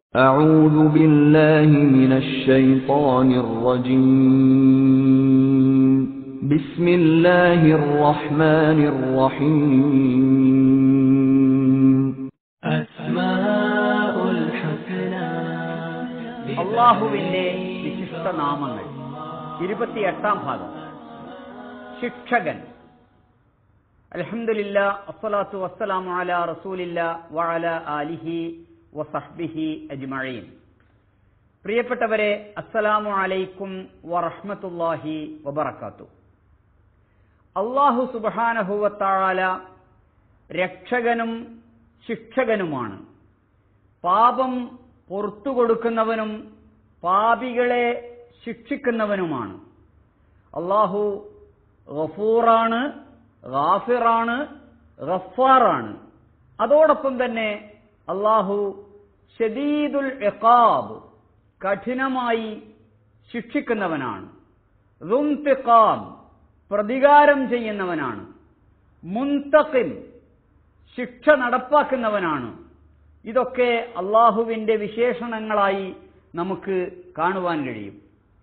أعوذ بالله من الشيطان الرجيم بسم الله الرحمن الرحيم أسماء الحسنى അല്ലാഹുവിന്റെ വിശിഷ്ട നാമങ്ങൾ 28ാം ഭാഗം ശിക്ഷകൻ. അൽഹംദുലില്ലാഹ് വസ്സലാത്തു വസ്സലാമു അലാ റസൂലില്ലാഹ് വഅലാ ആലിഹി വസഹ്ബിഹി അജ്മഈൻ. പ്രിയപ്പെട്ടവരെ, അസ്സലാമു അലൈക്കും വറഹ്മത്തുള്ളാഹി വബറകാതുഹു. അല്ലാഹു സുബ്ഹാനഹു വതആല രക്ഷകനും ശിക്ഷകനുമാണ്. പാപം പുറത്തു കൊടുക്കുന്നവനും പാപികളെ ശിക്ഷിക്കുന്നവനുമാണ്. അല്ലാഹു ഗഫൂറാണ്, ഗാഫിറാണ്, ഗഫാറാണ്. അതോടൊപ്പം തന്നെ അല്ലാഹു ശദീദുൽ ഇഖാബ്, കഠിനമായി ശിക്ഷിക്കുന്നവനാണ്. ദുൻതിഖാം, പ്രതികാരം ചെയ്യുന്നവനാണ്. മുൻതഖിം, ശിക്ഷ നടപ്പാക്കുന്നവനാണ്. ഇതൊക്കെ അല്ലാഹുവിന്റെ വിശേഷണങ്ങളായി നമുക്ക് കാണുവാൻ കഴിയും.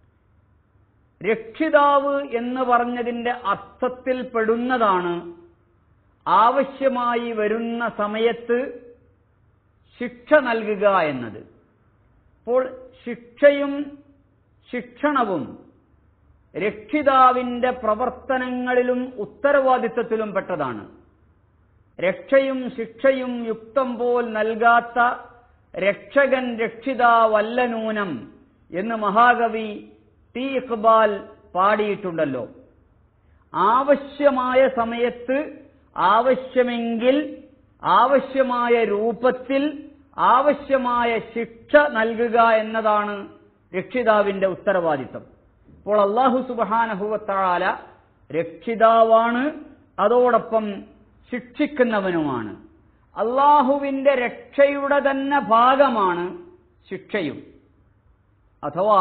രക്ഷിതാവ് എന്ന് പറഞ്ഞതിന്റെ അർത്ഥത്തിൽ പെടുന്നതാണ് ആവശ്യമായി വരുന്ന സമയത്ത് ശിക്ഷ നൽകുക എന്നത്. അപ്പോൾ ശിക്ഷയും ശിക്ഷണവും രക്ഷിതാവിന്റെ പ്രവർത്തനങ്ങളിലും ഉത്തരവാദിത്വത്തിലും പെട്ടതാണ്. രക്ഷയും ശിക്ഷയും യുക്തം പോൽ നൽകാത്ത രക്ഷകൻ രക്ഷിതാവല്ല നൂനം എന്ന് മഹാകവി ടി ഇഖ്ബാൽ പാടിയിട്ടുണ്ടല്ലോ. ആവശ്യമായ സമയത്ത് ആവശ്യമെങ്കിൽ ആവശ്യമായ രൂപത്തിൽ ആവശ്യമായ ശിക്ഷ നൽകുക എന്നതാണ് രക്ഷിതാവിന്റെ ഉത്തരവാദിത്വം. അപ്പോൾ അല്ലാഹു സുബ്ഹാനഹു വതആല രക്ഷിതാവാണ്, അതോടൊപ്പം ശിക്ഷിക്കുന്നവനുമാണ്. അല്ലാഹുവിന്റെ രക്ഷയുടെ തന്നെ ഭാഗമാണ് ശിക്ഷയും. അഥവാ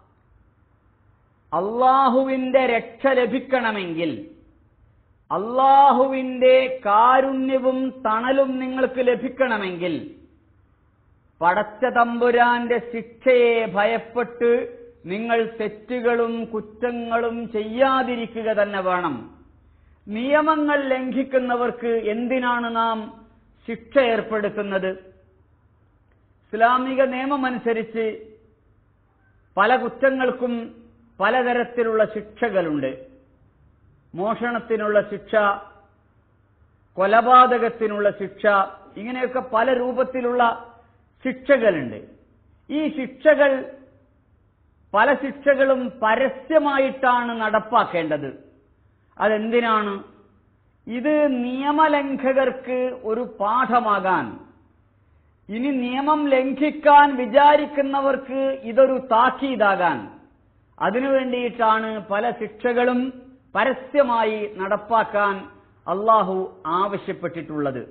അല്ലാഹുവിന്റെ രക്ഷ ലഭിക്കണമെങ്കിൽ, അല്ലാഹുവിന്റെ കാരുണ്യവും തണലും നിങ്ങൾക്ക് ലഭിക്കണമെങ്കിൽ പടച്ച തമ്പുരാന്റെ ശിക്ഷയെ ഭയപ്പെട്ട് നിങ്ങൾ തെറ്റുകളും കുറ്റങ്ങളും ചെയ്യാതിരിക്കുക തന്നെ വേണം. നിയമങ്ങൾ ലംഘിക്കുന്നവർക്ക് എന്തിനാണ് നാം ശിക്ഷ ഏർപ്പെടുത്തുന്നത്? ഇസ്ലാമിക നിയമമനുസരിച്ച് പല കുറ്റങ്ങൾക്കും പലതരത്തിലുള്ള ശിക്ഷകളുണ്ട്. മോഷണത്തിനുള്ള ശിക്ഷ, കൊലപാതകത്തിനുള്ള ശിക്ഷ, ഇങ്ങനെയൊക്കെ പല രൂപത്തിലുള്ള ശിക്ഷകളുണ്ട്. ഈ ശിക്ഷകൾ, പല ശിക്ഷകളും പരസ്യമായിട്ടാണ് നടപ്പാക്കേണ്ടത്. അതെന്തിനാണ്? ഇത് നിയമലംഘകർക്ക് ഒരു പാഠമാകാൻ, ഇനി നിയമം ലംഘിക്കാൻ വിചാരിക്കുന്നവർക്ക് ഇതൊരു താക്കീതാകാൻ, അതിനുവേണ്ടിയിട്ടാണ് പല ശിക്ഷകളും പരസ്യമായി നടപ്പാക്കാൻ അല്ലാഹു ആവശ്യപ്പെട്ടിട്ടുള്ളത്.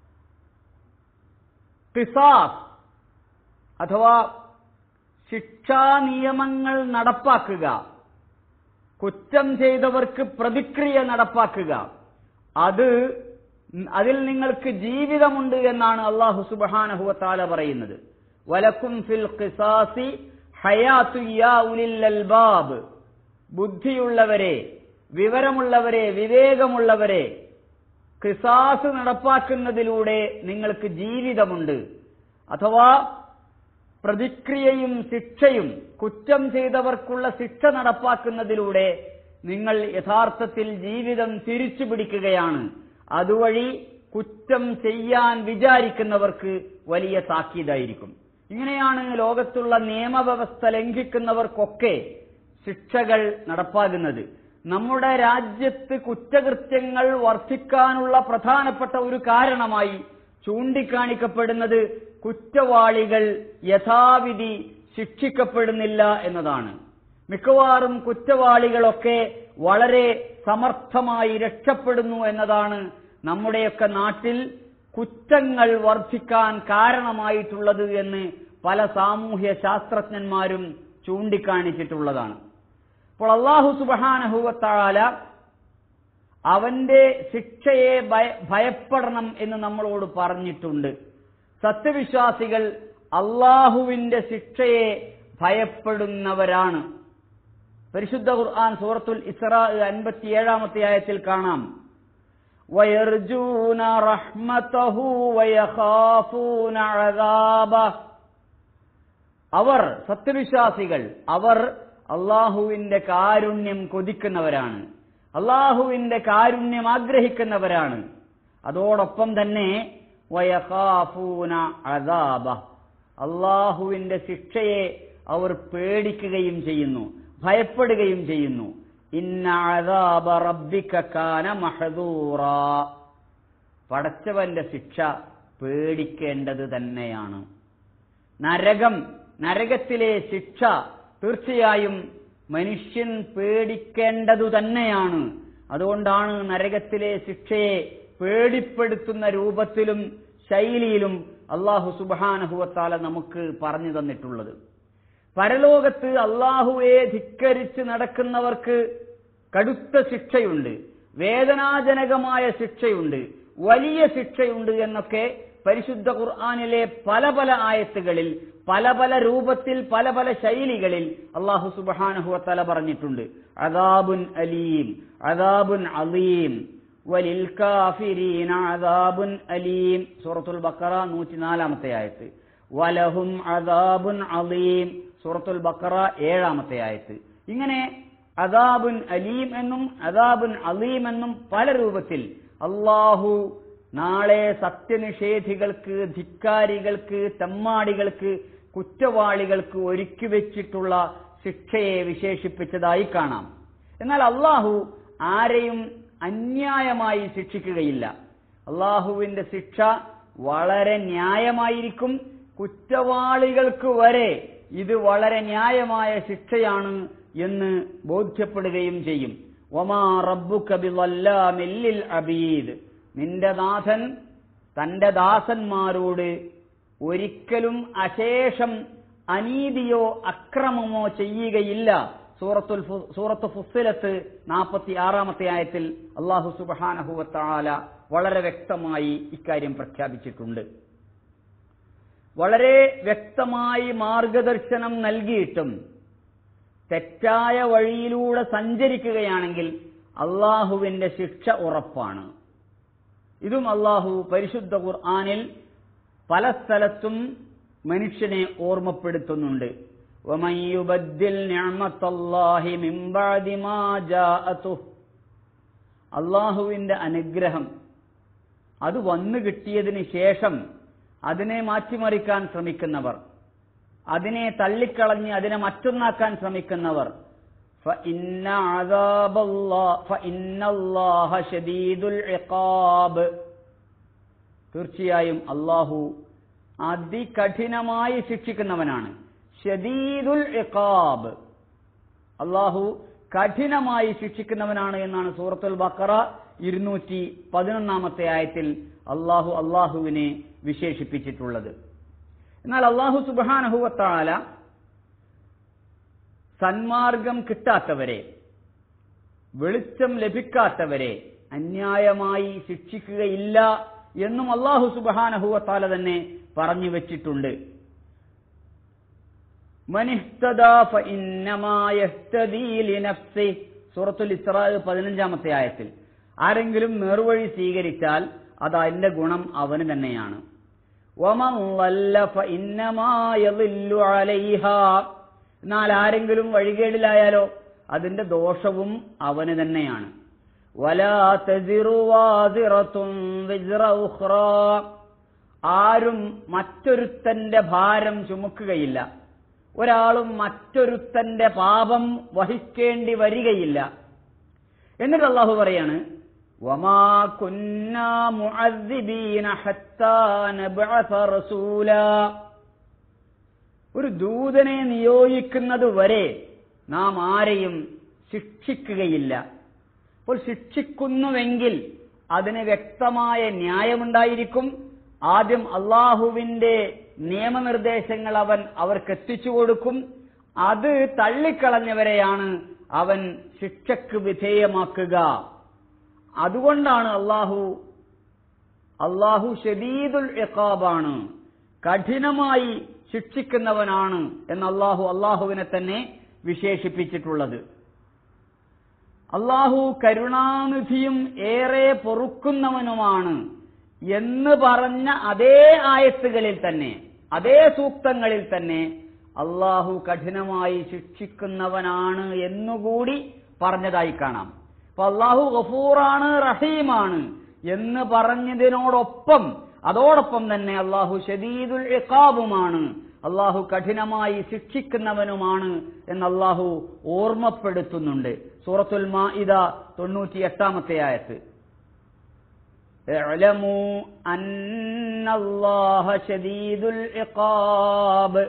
ഖിസാസ് അഥവാ ശിക്ഷാ നിയമങ്ങൾ നടപ്പാക്കുക, കുറ്റം ചെയ്തവർക്ക് പ്രതിക്രിയ നടപ്പാക്കുക, അതിൽ നിങ്ങൾക്ക് ജീവിതമുണ്ട് എന്നാണ് അല്ലാഹു സുബ്ഹാനഹു വതആല പറയുന്നത്. വലക്കും ഫിൽ ഖിസാസി ഹയാത്തു യാ ഉലിൽ അൽബാബ്. ബുദ്ധിയുള്ളവരെ, വിവരമുള്ളവരെ, വിവേകമുള്ളവരെ, ഖിസാസ് നടപ്പാക്കുന്നതിലൂടെ നിങ്ങൾക്ക് ജീവിതമുണ്ട്. അഥവാ പ്രതിക്രിയയും ശിക്ഷയും, കുറ്റം ചെയ്തവർക്കുള്ള ശിക്ഷ നടപ്പാക്കുന്നതിലൂടെ നിങ്ങൾ യഥാർത്ഥത്തിൽ ജീവിതം തിരിച്ചു പിടിക്കുകയാണ്. അതുവഴി കുറ്റം ചെയ്യാൻ വിചാരിക്കുന്നവർക്ക് വലിയ താക്കീതായിരിക്കും. ഇങ്ങനെയാണ് ലോകത്തുള്ള നിയമവ്യവസ്ഥ ലംഘിക്കുന്നവർക്കൊക്കെ ശിക്ഷകൾ നടപ്പാകുന്നത്. നമ്മുടെ രാജ്യത്ത് കുറ്റകൃത്യങ്ങൾ വർദ്ധിക്കാനുള്ള പ്രധാനപ്പെട്ട ഒരു കാരണമായി ചൂണ്ടിക്കാണിക്കപ്പെടുന്നത് കുറ്റവാളികൾ യഥാവിധി ശിക്ഷിക്കപ്പെടുന്നില്ല എന്നതാണ്. മിക്കവാറും കുറ്റവാളികളൊക്കെ വളരെ സമർത്ഥമായി രക്ഷപ്പെടുന്നു എന്നതാണ് നമ്മുടെയൊക്കെ നാട്ടിൽ കുറ്റങ്ങൾ വർദ്ധിക്കാൻ കാരണമായിട്ടുള്ളത് എന്ന് പല സാമൂഹ്യ ശാസ്ത്രജ്ഞന്മാരും ചൂണ്ടിക്കാണിച്ചിട്ടുള്ളതാണ്. അപ്പോൾ അല്ലാഹു സുബ്ഹാനഹു വതആല അവന്റെ ശിക്ഷയെ ഭയപ്പെടണം എന്ന് നമ്മളോട് പറഞ്ഞിട്ടുണ്ട്. സത്യവിശ്വാസികൾ അള്ളാഹുവിന്റെ ശിക്ഷയെ ഭയപ്പെടുന്നവരാണ്. പരിശുദ്ധ ഖുർആൻ സൂറത്തുൽ ഇസ്രാ 57-ാമത്തെ ആയത്തിൽ കാണാം, വയർജൂന റഹ്മതഹു വയഖാഫൂന അദാബഹ. അവർ സത്യവിശ്വാസികൾ, അവർ അള്ളാഹുവിന്റെ കാരുണ്യം കൊതിക്കുന്നവരാണ്, അള്ളാഹുവിന്റെ കാരുണ്യം ആഗ്രഹിക്കുന്നവരാണ്. അതോടൊപ്പം തന്നെ വയഖാഫൂന അദാബഹ, അള്ളാഹുവിന്റെ ശിക്ഷയെ അവർ പേടിക്കുകയും ചെയ്യുന്നു, ഭയപ്പെടുകയും ചെയ്യുന്നു. ഇന്ന അദാബ റബ്ബിക കാന മഹ്ദൂറാ, പടച്ചവന്റെ ശിക്ഷ പേടിക്കേണ്ടത് തന്നെയാണ്. നരകത്തിലെ ശിക്ഷ തീർച്ചയായും മനുഷ്യൻ പേടിക്കേണ്ടതു തന്നെയാണ്. അതുകൊണ്ടാണ് നരകത്തിലെ ശിക്ഷയെ പേടിപ്പെടുത്തുന്ന രൂപത്തിലും ശൈലിയിലും അല്ലാഹു സുബ്ഹാനഹു വ തആല നമുക്ക് പറഞ്ഞു തന്നിട്ടുള്ളത്. പരലോകത്ത് അല്ലാഹുവെ ധിക്കരിച്ച് നടക്കുന്നവർക്ക് കടുത്ത ശിക്ഷയുണ്ട്, വേദനാജനകമായ ശിക്ഷയുണ്ട്, വലിയ ശിക്ഷയുണ്ട് എന്നൊക്കെ പരിശുദ്ധ ഖുർആനിലെ പല പല ആയത്തുകളിൽ പല പല രൂപത്തിൽ പല പല ശൈലികളിൽ അല്ലാഹു സുബ്ഹാനഹു വ തആല പറഞ്ഞിട്ടുണ്ട്. അദാബുൻ അലീം, അദാബുൻ അലീം, വലിൽ കാഫിരീന അദാബുൻ അലീം. സൂറത്തുൽ ബഖറ 104-ാമത്തെ ആയത്ത്. വലഹും അദാബുൻ അലീം, സൂറത്തുൽ ബഖറ 7-ാമത്തെ ആയത്ത്. ഇങ്ങനെ അദാബുൻ അലീം എന്നും അദാബുൻ അലീം എന്നും പല രൂപത്തിൽ അല്ലാഹു നാളെ സത്യനിഷേധികൾക്ക്, ധിക്കാരികൾക്ക്, തെമ്മാടികൾക്ക്, കുറ്റവാളികൾക്ക് ഒരുക്കി വെച്ചിട്ടുള്ള ശിക്ഷയെ വിശേഷിപ്പിച്ചതായി കാണാം. എന്നാൽ അല്ലാഹു ആരെയും അന്യായമായി ശിക്ഷിക്കുകയില്ല. അല്ലാഹുവിന്റെ ശിക്ഷ വളരെ ന്യായമായിരിക്കും. കുറ്റവാളികൾക്ക് വരെ ഇത് വളരെ ന്യായമായ ശിക്ഷയാണ് എന്ന് ബോധ്യപ്പെടുകയും ചെയ്യും. വമാ റബ്ബുക ബിളല്ലാമിൽ ലിൽ അബീദ്, നിന്റെ നാഥൻ തന്റെ ദാസന്മാരോട് ഒരിക്കലും അശേഷം അനീതിയോ അക്രമമോ ചെയ്യുകയില്ല. സൂറത്ത് ഫുസ്സിലത്ത് 46-ാമത്തെ ആയത്തിൽ അല്ലാഹു സുബ്ഹാനഹു വ തആല വളരെ വ്യക്തമായി ഇക്കാര്യം പ്രഖ്യാപിച്ചിട്ടുണ്ട്. വളരെ വ്യക്തമായി മാർഗദർശനം നൽകിയിട്ടും തെറ്റായ വഴിയിലൂടെ സഞ്ചരിക്കുകയാണെങ്കിൽ അല്ലാഹുവിന്റെ ശിക്ഷ ഉറപ്പാണ്. ഇതും അല്ലാഹു പരിശുദ്ധ ഖുർആനിൽ പല സ്ഥലത്തും മനുഷ്യനെ ഓർമ്മപ്പെടുത്തുന്നുണ്ട്. വമൻ യുബദ്ദിൽ നിഅമത്തല്ലാഹി മിൻ ബഅദി മാ ജാഅതുഹു, അല്ലാഹുവിന്റെ അനുഗ്രഹം അത് വന്നു കിട്ടിയതിന് ശേഷം അതിനെ മാറ്റിമറിക്കാൻ ശ്രമിക്കുന്നവർ, അതിനെ തള്ളിക്കളഞ്ഞ് അതിനെ മറ്റൊന്നാക്കാൻ ശ്രമിക്കുന്നവർ, ഫഇന്നല്ലാഹ ശദീദുൽ ഇഖാബ്, തീർച്ചയായും അല്ലാഹു അതികഠിനമായി ശിക്ഷിക്കുന്നവനാണ്. ശദീദുൽ ഇഖാബ്, അല്ലാഹു കഠിനമായി ശിക്ഷിക്കുന്നവനാണ് എന്നാണ് സൂറത്തുൽ ബഖറ 211-ാമത്തെ ആയത്തിൽ അല്ലാഹുവിനെ വിശേഷിപ്പിച്ചിട്ടുള്ളത്. എന്നാൽ അല്ലാഹു സുബ്ഹാനഹു വ തആല സന്മാർഗം കിട്ടാത്തവരെ, വെളിച്ചം ലഭിക്കാത്തവരെ അന്യായമായി ശിക്ഷിക്കുകയില്ല എന്നും അല്ലാഹു സുബ്ഹാനഹു വ തആല തന്നെ പറഞ്ഞു വെച്ചിട്ടുണ്ട്. മനിഹ്തദാ ഫഇന്നമാ യഹ്തദീ ലിനഫ്സിഹി, സൂറത്തുൽ ഇസ്രാ 15-ാമത്തെ ആയത്തിൽ, ആരെങ്കിലും നേർവഴി സ്വീകരിച്ചാൽ അത് അതിന്റെ ഗുണം അവന് തന്നെയാണ്. വമൻ ളല്ല ഫഇന്നമാ യളില്ലു അലൈഹാ, എന്നാൽ ആരെങ്കിലും വഴികേടിലായാലോ അതിന്റെ ദോഷവും അവന് തന്നെയാണ്. വലാ തസിറു വാസിറത്തുൻ വിസ്റ ഉഖ്റാ, ആരും മറ്റൊരുത്തന്റെ ഭാരം ചുമക്കുകയില്ല, ഒരാളും മറ്റൊരുത്തന്റെ പാപം വഹിക്കേണ്ടി വരികയില്ല. എന്നിട്ട് അല്ലാഹു പറയാണ്, വമാ കുന്നാ മുഅദ്ദിബീന ഹത്താ നബ്അസ റസൂലാ, ഒരു ദൂതനെ നിയോഗിക്കുന്നത് വരെ നാം ആരെയും ശിക്ഷിക്കുകയില്ല. അപ്പോൾ ശിക്ഷിക്കുന്നുവെങ്കിൽ അതിന് വ്യക്തമായ ന്യായമുണ്ടായിരിക്കും. ആദ്യം അല്ലാഹുവിന്റെ നിയമനിർദ്ദേശങ്ങൾ അവർക്ക് എത്തിച്ചു കൊടുക്കും. അത് തള്ളിക്കളഞ്ഞവരെയാണ് അവൻ ശിക്ഷക്ക് വിധേയമാക്കുക. അതുകൊണ്ടാണ് അല്ലാഹു ശദീദുൽ ഇഖാബാണ്, കഠിനമായി ശിക്ഷിക്കുന്നവനാണ് എന്ന് അള്ളാഹുവിനെ തന്നെ വിശേഷിപ്പിച്ചിട്ടുള്ളത്. അള്ളാഹു കരുണാനിധിയും ഏറെ പൊറുക്കുന്നവനുമാണ് എന്ന് പറഞ്ഞ അതേ ആയത്തുകളിൽ തന്നെ, അതേ സൂക്തങ്ങളിൽ തന്നെ അള്ളാഹു കഠിനമായി ശിക്ഷിക്കുന്നവനാണ് എന്നുകൂടി പറഞ്ഞതായി കാണാം. അപ്പൊ അള്ളാഹു ഗഫൂറാണ്, റഹീമാണ് എന്ന് പറഞ്ഞതിനോടൊപ്പം അതോടൊപ്പം തന്നെ അള്ളാഹു ശദീദുൽ ഇഖാബുമാണ്, അള്ളാഹു കഠിനമായി ശിക്ഷിക്കുന്നവനുമാണ് എന്ന് അള്ളാഹു ഓർമ്മപ്പെടുത്തുന്നുണ്ട്. സൂറത്തുൽ മാഇദ 98-ാമത്തെ ആയത്ത്, ഇഅ്ലമൂ അന്നല്ലാഹ ശദീദുൽ ഇഖാബ്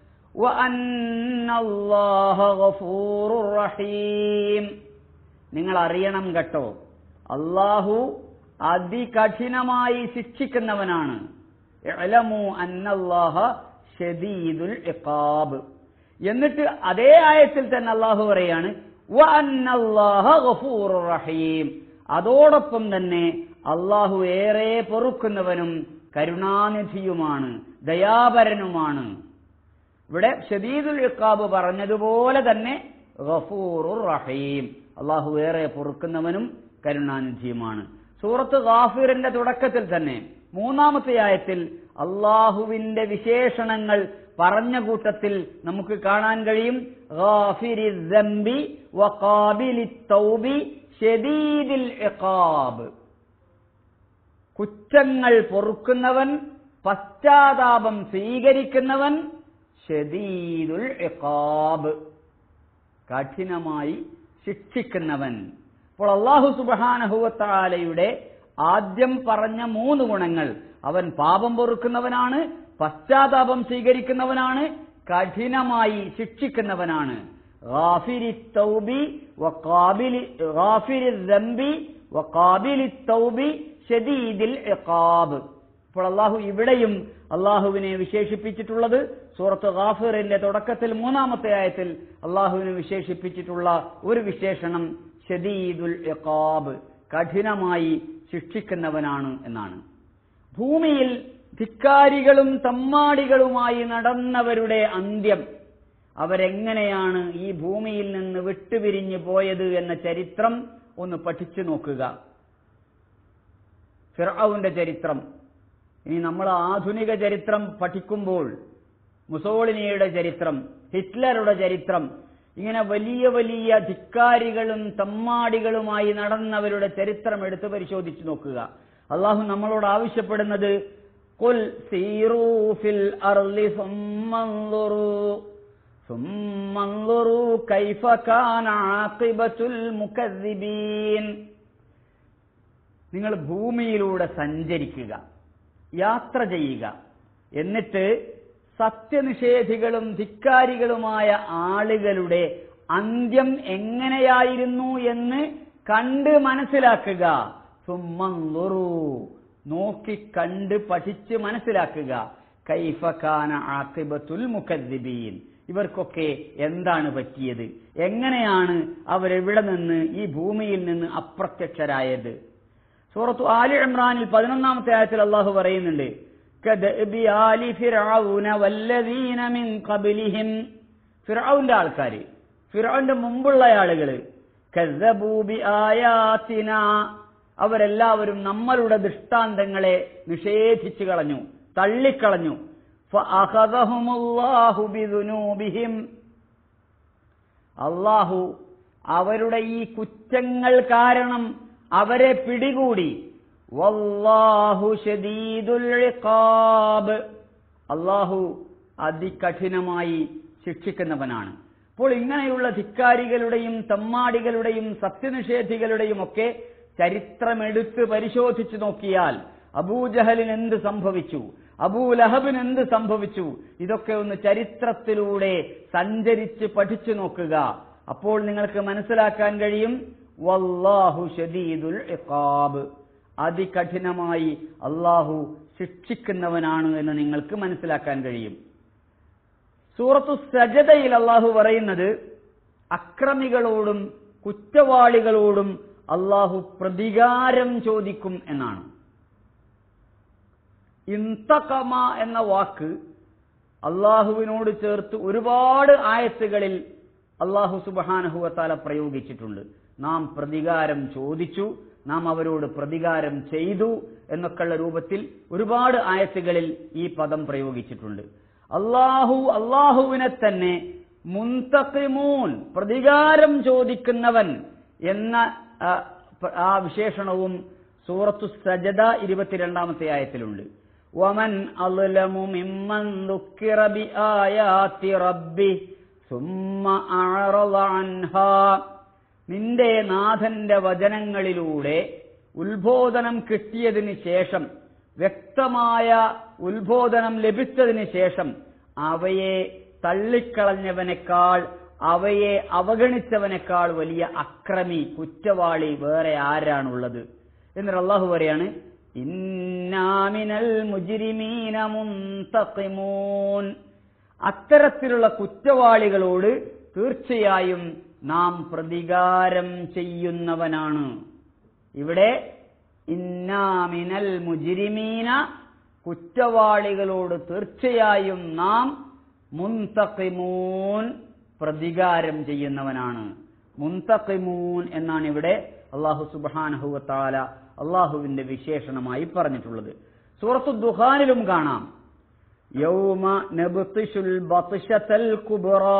വഅന്നല്ലാഹ ഗഫൂറുർ റഹീം. നിങ്ങൾ അറിയണം കേട്ടോ, അള്ളാഹു അതികഠിനമായി ശിക്ഷിക്കുന്നവനാണ്. ഇഅ്ലമൂ അന്നല്ലാഹ ശദീദുൽ ഇഖാബ്. എന്നിട്ട് അതേ ആയത്തിൽ തന്നെ അള്ളാഹു പറയാണ് വഅന്നല്ലാഹ ഗഫൂറുർ റഹീം. അതോടൊപ്പം തന്നെ അള്ളാഹു ഏറെ പൊറുക്കുന്നവനും കരുണാനിധിയുമാണ്, ദയാപരനുമാണ്. ഇവിടെ ശദീദുൽ ഇഖാബ് പറഞ്ഞതുപോലെ തന്നെ ഗഫൂറുർ റഹീം, അള്ളാഹു ഏറെ പൊറുക്കുന്നവനും കരുണാനിധിയുമാണ്. സൂറത്ത് ഗാഫിറിന്റെ തുടക്കത്തിൽ തന്നെ 3-ാമത്തെ ആയത്തിൽ അള്ളാഹുവിന്റെ വിശേഷണങ്ങൾ പറഞ്ഞ കൂട്ടത്തിൽ നമുക്ക് കാണാൻ കഴിയും ഗാഫിരിൽ ദംബി വഖാബിലിത് തൗബി ശദീദിൽ ഇഖാബ്. കുറ്റങ്ങൾ പൊറുക്കുന്നവൻ, പശ്ചാത്താപം സ്വീകരിക്കുന്നവൻ, ശദീദുൽ ഇഖാബ് കഠിനമായി ശിക്ഷിക്കുന്നവൻ. അപ്പോൾ അല്ലാഹു സുബ്ഹാനഹു വ തആലയുടെ ആദ്യം പറഞ്ഞ 3 ഗുണങ്ങൾ, അവൻ പാപം പൊറുക്കുന്നവനാണ്, പശ്ചാത്താപം സ്വീകരിക്കുന്നവനാണ്, കഠിനമായി ശിക്ഷിക്കുന്നവനാണ്. ഗാഫിരിത് തൗബി ഗാഫിരിൽ ദംബി വഖാബിലിത് തൗബി ശദീദിൽ ഇഖാബ്. അപ്പോൾ അള്ളാഹു ഇവിടെയും അള്ളാഹുവിനെ വിശേഷിപ്പിച്ചിട്ടുള്ളത് സൂറത്ത് ഗാഫിറിന്റെ തുടക്കത്തിൽ 3-ാമത്തെ ആയത്തിൽ അള്ളാഹുവിനെ വിശേഷിപ്പിച്ചിട്ടുള്ള ഒരു വിശേഷണം ശദീദുൽ ഇഖാബ്, കഠിനമായി ശിക്ഷിക്കുന്നവനാണ് എന്നാണ്. ഭൂമിയിൽ ധിക്കാരികളും തമ്മാടികളുമായി നടന്നവരുടെ അന്ത്യം, അവരെങ്ങനെയാണ് ഈ ഭൂമിയിൽ നിന്ന് വിട്ടുപിരിഞ്ഞു പോയത് എന്ന ചരിത്രം ഒന്ന് പഠിച്ചു നോക്കുക. ഫിർഔന്റെ ചരിത്രം. ഇനി നമ്മൾ ആധുനിക ചരിത്രം പഠിക്കുമ്പോൾ മുസോളിനിയുടെ ചരിത്രം, ഹിറ്റ്ലറുടെ ചരിത്രം, ഇങ്ങനെ വലിയ വലിയ ധിക്കാരികളും തമ്മാടികളുമായി നടന്നവരുടെ ചരിത്രം എടുത്ത് പരിശോധിച്ചു നോക്കുക. അള്ളാഹു നമ്മളോട് ആവശ്യപ്പെടുന്നത് ഖുൽ സീറൂ ഫിൽ അർളി സുമ്മൻദുറൂ കൈഫ കാന ആഖിബത്തുൽ മുകദ്ദിബീൻ. നിങ്ങൾ ഭൂമിയിലൂടെ സഞ്ചരിക്കുക, യാത്ര ചെയ്യുക, എന്നിട്ട് സത്യനിഷേധികളും ധിക്കാരികളുമായ ആളുകളുടെ അന്ത്യം എങ്ങനെയായിരുന്നു എന്ന് കണ്ട് മനസ്സിലാക്കുക. സുമ്മൻദുറൂ, നോക്കി കണ്ട് പഠിച്ച് മനസ്സിലാക്കുക. കൈഫ കാന ആഖിബത്തുൽ മുകദ്ദിബീൻ, ഇവർക്കൊക്കെ എന്താണ് പറ്റിയത്, എങ്ങനെയാണ് അവരെവിടെ നിന്ന് ഈ ഭൂമിയിൽ നിന്ന് അപ്രത്യക്ഷരായത്. സൂറത്തു ആലി ഇമ്രാനിൽ 11-ാമത്തെ ആയത്തിൽ അള്ളാഹു പറയുന്നുണ്ട് കദഅബി ആലി ഫിർഔന വല്ലദീന മിൻ ഖബ്ലിഹിം. ഫിർഔന്റെ ആൾക്കാര്, ഫിർഔന്റെ മുമ്പുള്ള ആളുകള്, കസ്സബൂ ബിആയാതിനാ, അവരെല്ലാവരും നമ്മളുടെ ദൃഷ്ടാന്തങ്ങളെ നിഷേധിച്ചു കളഞ്ഞു, തള്ളിക്കളഞ്ഞു. ഫഅഖദഹുമുല്ലാഹു ബിദുനൂബിഹിം, അല്ലാഹു അവരുടെ ഈ കുറ്റങ്ങൾ കാരണം അവരെ പിടികൂടി. വല്ലാഹു ശദീദുൽ ഇഖാബ്, അല്ലാഹു അതികഠിനമായി ശിക്ഷിക്കുന്നവനാണ്. അപ്പോൾ ഇങ്ങനെയുള്ള ധിക്കാരികളുടെയും തമ്മാടികളുടെയും സത്യനിഷേധികളുടെയും ഒക്കെ ചരിത്രമെടുത്ത് പരിശോധിച്ചു നോക്കിയാൽ അബൂജഹലിന് എന്ത് സംഭവിച്ചു, അബൂലഹബിന് എന്ത് സംഭവിച്ചു, ഇതൊക്കെ ഒന്ന് ചരിത്രത്തിലൂടെ സഞ്ചരിച്ച് പഠിച്ചു നോക്കുക. അപ്പോൾ നിങ്ങൾക്ക് മനസ്സിലാക്കാൻ കഴിയും വല്ലാഹു ശദീദുൽ ഇഖാബ്, അതികഠിനമായി അല്ലാഹു ശിക്ഷിക്കുന്നവനാണ് എന്ന് നിങ്ങൾക്ക് മനസ്സിലാക്കാൻ കഴിയും. സൂറത്തു സജദയിൽ അല്ലാഹു പറയുന്നത് അക്രമികളോടും കുറ്റവാളികളോടും അല്ലാഹു പ്രതികാരം ചോദിക്കും എന്നാണ്. ഇന്തഖമ എന്ന വാക്ക് അള്ളാഹുവിനോട് ചേർത്ത് ഒരുപാട് ആയത്തുകളിൽ അള്ളാഹു സുബ്ഹാനഹു വ തആല പ്രയോഗിച്ചിട്ടുണ്ട്. നാം പ്രതികാരം ചോദിച്ചു, നാം അവരോട് പ്രതികാരം ചെയ്തു എന്നൊക്കെയുള്ള രൂപത്തിൽ ഒരുപാട് ആയത്തുകളിൽ ഈ പദം പ്രയോഗിച്ചിട്ടുണ്ട്. അള്ളാഹുവിനെ തന്നെ മുൻതഖിമൂൻ, പ്രതികാരം ചോദിക്കുന്നവൻ എന്ന ആ വിശേഷണവും സൂറത്തു സജദ 22-ാമത്തെ ആയത്തിലുണ്ട്. വമൻ അളലമു മിമ്മൻ ദുക്കിറ ബിആയാതി റബ്ബി സുമ്മ അഅറള അൻഹാ. നിന്റെ നാഥന്റെ വചനങ്ങളിലൂടെ ഉത്ബോധനം കിട്ടിയതിന് ശേഷം, വ്യക്തമായ ഉത്ബോധനം ലഭിച്ചതിന് ശേഷം അവയെ തള്ളിക്കളഞ്ഞവനേക്കാൾ, അവയെ അവഗണിച്ചവനേക്കാൾ വലിയ അക്രമി, കുറ്റവാളി വേറെ ആരാണുള്ളത്? എന്നിട്ട് അള്ളാഹു പറയാണ്, ഇന്നാ മിനൽ മുജ്രിമീന മുൻതഖിമൂൻ. അത്തരത്തിലുള്ള കുറ്റവാളികളോട് തീർച്ചയായും നാം പ്രതികാരം ചെയ്യുന്നവനാണ്. ഇവിടെ ഇന്നാ മിനൽ മുജ്രിമീന, കുറ്റവാളികളോട് തീർച്ചയായും നാം മുൻതഖിമൂൻ, പ്രതികാരം ചെയ്യുന്നവനാണ്. മുൻതഖിമൂൻ എന്നാണ് ഇവിടെ അല്ലാഹു സുബ്ഹാനഹു വ തആല അല്ലാഹുവിന്റെ വിശേഷണമായി പറഞ്ഞിട്ടുള്ളത്. സൂറത്തു ദുഖാനിലും കാണാം, യൗമ നബ്തിഷുൽ ബത്ശതൽ കുബ്റാ.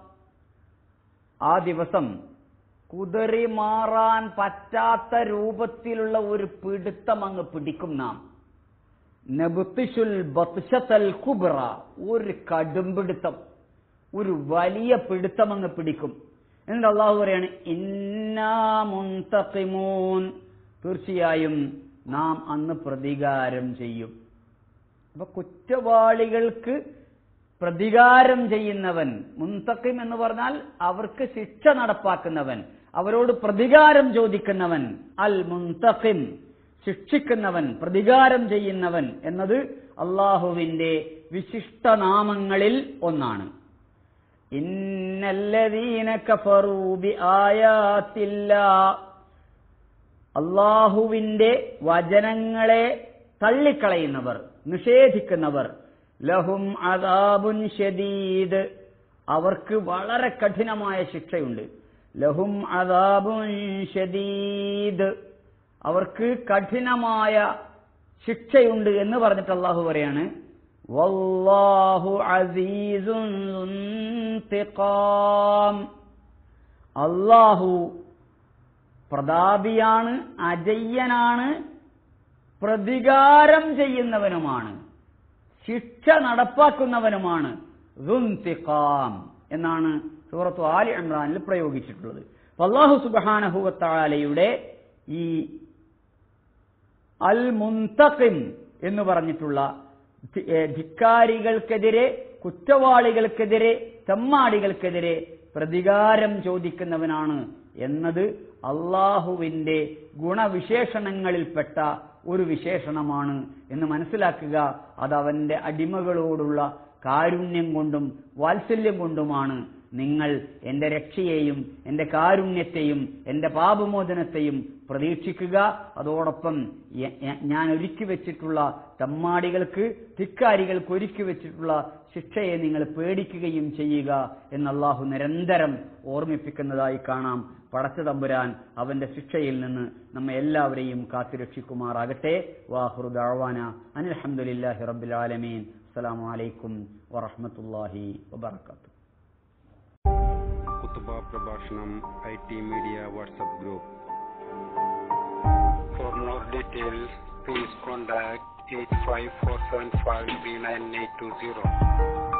ആ ദിവസം കുതറി മാറാൻ പറ്റാത്ത രൂപത്തിലുള്ള ഒരു പിടുത്തം അങ്ങ് പിടിക്കും നാം. നബ്തിഷുൽ ബത്ശതൽ കുബ്റാ, ഒരു കടുംപിടുത്തം, ഒരു വലിയ പിടുത്തം അങ്ങ് പിടിക്കും. എന്നിട്ട് അള്ളാഹു പറയാണ്, ഇന്നാ മുൻതഖിമൂൻ, തീർച്ചയായും നാം അന്ന് പ്രതികാരം ചെയ്യും. അപ്പൊ കുറ്റവാളികൾക്ക് പ്രതികാരം ചെയ്യുന്നവൻ, മുൻതഖിം എന്ന് പറഞ്ഞാൽ അവർക്ക് ശിക്ഷ നടപ്പാക്കുന്നവൻ, അവരോട് പ്രതികാരം ചോദിക്കുന്നവൻ. അൽ മുൻതഖിം, ശിക്ഷിക്കുന്നവൻ, പ്രതികാരം ചെയ്യുന്നവൻ എന്നത് അള്ളാഹുവിന്റെ വിശിഷ്ടനാമങ്ങളിൽ ഒന്നാണ്. ഇന്നല്ലദീന കഫറൂ ബിആയാത്തില്ലാഹ്, അള്ളാഹുവിന്റെ വചനങ്ങളെ തള്ളിക്കളയുന്നവർ, നിഷേധിക്കുന്നവർ, ലഹും അദാബുൻ ശദീദ്, അവർക്ക് വളരെ കഠിനമായ ശിക്ഷയുണ്ട്. ലഹും അദാബുൻ ശദീദ്, അവർക്ക് കഠിനമായ ശിക്ഷയുണ്ട് എന്ന് പറഞ്ഞിട്ട് അള്ളാഹു പറയാണ്, വല്ലാഹു അസീസുൻ ദുൻതിഖാം, അള്ളാഹു പ്രതാപിയാണ്, അജയ്യനാണ്, പ്രതികാരം ചെയ്യുന്നവനുമാണ്, ശിക്ഷ നടപ്പാക്കുന്നവനുമാണ്. ദുൻതിഖാം എന്നാണ് സൂറത്തു ആലി ഇംറാനിൽ പ്രയോഗിച്ചിട്ടുള്ളത്. അല്ലാഹു സുബ്ഹാനഹു വ തആലയുടെ ഈ അൽ മുൻതഖിം എന്ന് പറഞ്ഞിട്ടുള്ള ധിക്കാരികൾക്കെതിരെ, കുറ്റവാളികൾക്കെതിരെ, തെമ്മാടികൾക്കെതിരെ പ്രതികാരം ചോദിക്കുന്നവനാണ് എന്നത് അള്ളാഹുവിന്റെ ഗുണവിശേഷണങ്ങളിൽപ്പെട്ട ഒരു വിശേഷണമാണ് എന്ന് മനസ്സിലാക്കുക. അത് അവന്റെ അടിമകളോടുള്ള കാരുണ്യം കൊണ്ടും വാത്സല്യം കൊണ്ടുമാണ്. നിങ്ങൾ എന്റെ രക്ഷയെയും എന്റെ കാരുണ്യത്തെയും എന്റെ പാപമോചനത്തെയും പ്രതീക്ഷിക്കുക. അതോടൊപ്പം ഞാൻ ഒരുക്കി വെച്ചിട്ടുള്ള തമ്മാടികൾക്ക്, ധിക്കാരികൾക്ക് ഒരുക്കി വെച്ചിട്ടുള്ള ശിക്ഷയെ നിങ്ങൾ പേടിക്കുകയും ചെയ്യുക എന്ന് അല്ലാഹു നിരന്തരം ഓർമ്മിപ്പിക്കുന്നതായി കാണാം. പടച്ച തമ്പുരാൻ അവന്റെ ശിക്ഷയിൽ നിന്ന് നമ്മെ എല്ലാവരെയും കാത്തുരക്ഷിക്കുമാറാകട്ടെ. വാഖിറു ദഅവാന അനിൽ ഹംദുലില്ലാഹി റബ്ബിൽ ആലമീൻ. അസ്സലാമു അലൈക്കും വറഹ്മത്തുള്ളാഹി വബറകാതുഹു. കുത്തുബ പ്രഭാഷണം IT media WhatsApp group. For more details, please contact 854753980.